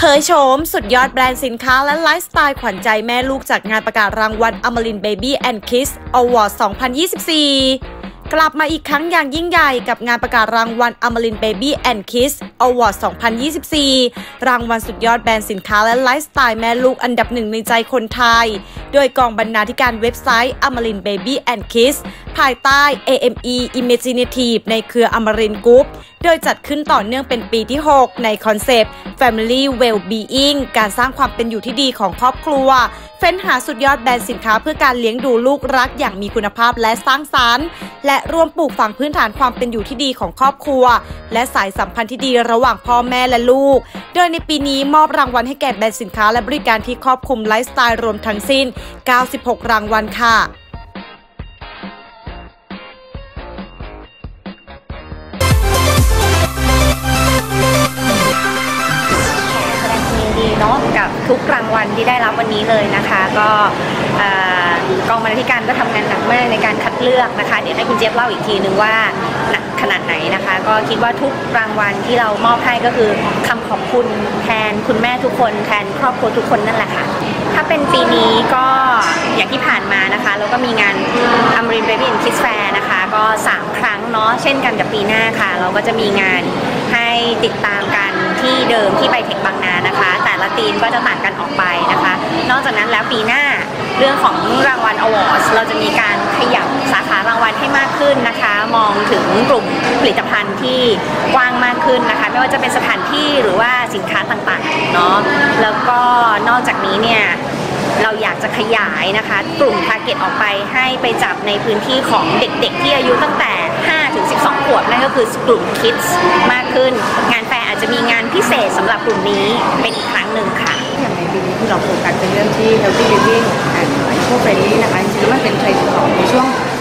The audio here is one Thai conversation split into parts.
ยโฉมสุดยอดแบรนด์สินค้าและไลฟ์สไตล์ขวัญใจแม่ลูกจากงานประกาศรางวัล Amarin Baby and Kids Award 2024 กลับมาอีกครั้งอย่างยิ่งใหญ่กับงานประกาศรางวัล Amarin Baby and Kids Award 2024 รางวัลสุดยอดแบรนด์สินค้าและไลฟ์สไตล์แม่ลูกอันดับหนึ่งในใจคนไทยโดยกองบรรณาธิการเว็บไซต์ Amarin Baby and Kids ภายใต้ AME Imaginative ในเครือ Amarin Group โดยจัดขึ้นต่อเนื่องเป็นปีที่ 6 ในคอนเซปต์ Family Well-being การสร้างความเป็นอยู่ที่ดีของครอบครัวเฟ้นหาสุดยอดแบรนด์สินค้าเพื่อการเลี้ยงดูลูกรักอย่างมีคุณภาพและสร้างสรรค์และร่วมปลูกฝังพื้นฐานความเป็นอยู่ที่ดีของครอบครัวและสายสัมพันธ์ที่ดีระหว่างพ่อแม่และลูกโดยในปีนี้มอบรางวัลให้แก่แบรนด์สินค้าและบริการที่ครอบคลุมไลฟ์สไตล์รวมทั้งสิ้น 96 รางวัลค่ะเนาะกับทุกรางวัลที่ได้รับวันนี้เลยนะคะก็กองบรรณาธิการก็ทำงานหนักมากในการคัดเลือกนะคะเดี๋ยวให้คุณเจี๊ยบเล่าอีกทีนึงว่าหนักขนาดไหนนะคะก็คิดว่าทุกรางวัลที่เรามอบให้ก็คือคำขอบคุณแทนคุณแม่ทุกคนแทนครอบครัวทุกคนนั่นแหละค่ะถ้าเป็นปีนี้ก็อย่างที่ผ่านมานะคะแล้วก็มีงาน Amarin Baby and Kids Fair นะคะก็3 ครั้งเนาะเช่นกันกับปีหน้าค่ะเราก็จะมีงานให้ติดตามกันที่เดิมที่ไบเทคบางนานะคะแต่ละทีมก็จะต่างกันออกไปนะคะนอกจากนั้นแล้วปีหน้าเรื่องของรางวัล Awards เราจะมีการขยับสาขารางวัลให้มากขึ้นนะคะมองถึงกลุ่มผลิตภัณฑ์ที่กว้างมากขึ้นนะคะไม่ว่าจะเป็นสถานที่หรือว่าสินค้าต่างๆเนาะแล้วก็นอกจากนี้เนี่ยเราอยากจะขยายนะคะกลุ่ม target ออกไปให้ไปจับในพื้นที่ของเด็กๆที่อายุตั้งแต่5 ถึง 12 ขวบนั่นก็คือกลุ่ม kids มากขึ้นงานแฟร์อาจจะมีงานพิเศษสำหรับกลุ่มนี้เป็นอีกครั้งหนึ่งค่ะอย่างในปีนี้ที่เราโฟกัสเป็นเรื่องที่ healthy living and eco-friendly นะคะจริงๆแล้วมันเป็นเทรนด์ของในช่วงปี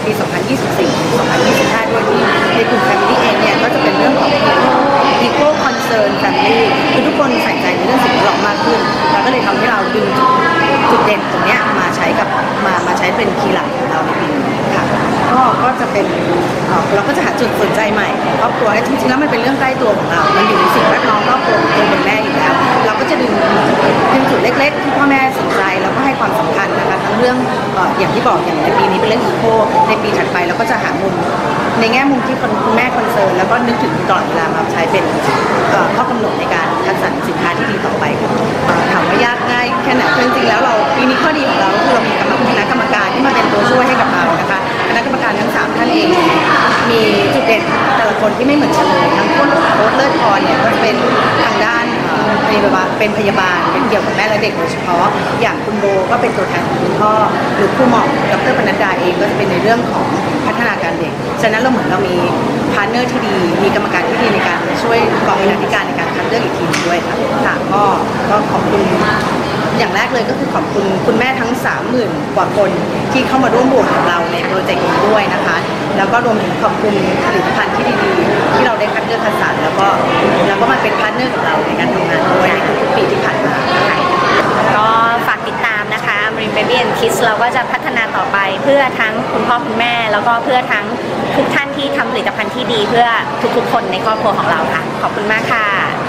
2024-2025 ด้วยที่ในกลุ่ม family เองเนี่ยก็จะเป็นเรื่องของ eco concern family คือทุกคนใส่ใจในเรื่องสิ่งแวดล้อมมากขึ้นเราก็เลยทำให้เราดึงจุดเด่นตรงนี้มาใช้เป็นคีย์หลักของเราในปีนี้ค่ะก็จะเป็นเราก็จะหาจุดสนใจใหม่ครอบครัวจริงๆแล้วมันเป็นเรื่องใกล้ตัวของเรามันอยู่ในสิ่งแวดล้อมรอบตัวของตัวเป็นแม่อยู่แล้วเราก็จะดึงจุดเล็กๆที่พ่อแม่สนใจแล้วก็ให้ความสำคัญนะคะทั้งเรื่องอย่างที่บอกอย่างในปีนี้เป็นเรื่องอีโคในปีถัดไปเราก็จะหามุมในแง่มุมที่คุณแม่คอนเซิร์นแล้วก็นึกถึงตลอดเวลามาใช้เป็นข้อกำหนดในการคัดสรรสินค้าที่ดีต่อไปถามว่ายากง่ายแค่ไหนจริงๆแล้วเราปีนี้ข้อดีของเราคือเรามีคณะกรรมการที่มาเป็นตัวช่วยให้กับเรานะคะคณะกรรมการทั้ง3 ท่านเองมีจุดเด่นแต่ละคนที่ไม่เหมือนกันเลยทั้งโค้ชเลิศพรเนี่ยก็จะเป็นทางด้านเป็นพยาบาลเป็นเกี่ยวกับแม่และเด็กโดยเฉพาะอย่างคุณโบก็เป็นตัวแทนของคุณพ่อหรือครูหมอดร.ปนัดดาเองก็จะเป็นในเรื่องของพัฒนาการเด็กฉะนั้นเราเหมือนเรามีพาร์ทเนอร์ที่ดีมีกรรมการที่ดีในการช่วยกองบรรณาธิการในการคัดเลือกอีกทีด้วยค่ะก็ขอบคุณอย่างแรกเลยก็คือขอบคุณคุณแม่ทั้ง 30,000 กว่าคนที่เข้ามาร่วมโหวตกับเราในโปรเจกต์นี้ด้วยนะคะแล้วก็รวมถึงขอบคุณผลิตภัณฑ์ที่ดีๆที่เราได้คัดเลือกคัดสรรแล้วก็มาเป็นพาร์ทเนอร์กับเราในการทำงานด้วยในทุกๆปีที่ผ่านมาก็ฝากติดตามนะคะ Amarin Baby and Kids เราก็จะพัฒนาต่อไปเพื่อทั้งคุณพ่อคุณแม่แล้วก็เพื่อทั้งทุกท่านที่ทำผลิตภัณฑ์ที่ดีเพื่อทุกๆคนในครอบครัวของเราค่ะขอบคุณมากค่ะ